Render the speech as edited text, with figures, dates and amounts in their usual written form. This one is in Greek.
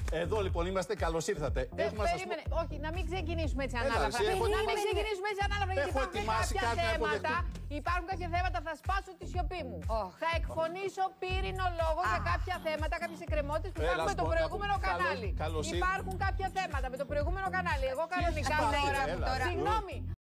Εδώ λοιπόν είμαστε, καλώς ήρθατε. Περίμενε, όχι, να μην ξεκινήσουμε έτσι ανάλαφρα. Να μην ξεκινήσουμε έτσι ανάλαφρα, γιατί υπάρχουν κάποια θέματα, θα σπάσω τη σιωπή μου. Θα εκφωνήσω πύρινο λόγο για κάποια θέματα, κάποιες εκκρεμότητες που υπάρχουν με το προηγούμενο κανάλι. Υπάρχουν κάποια θέματα με το προηγούμενο κανάλι. Εγώ κανονικά τώρα. Συγγνώμη.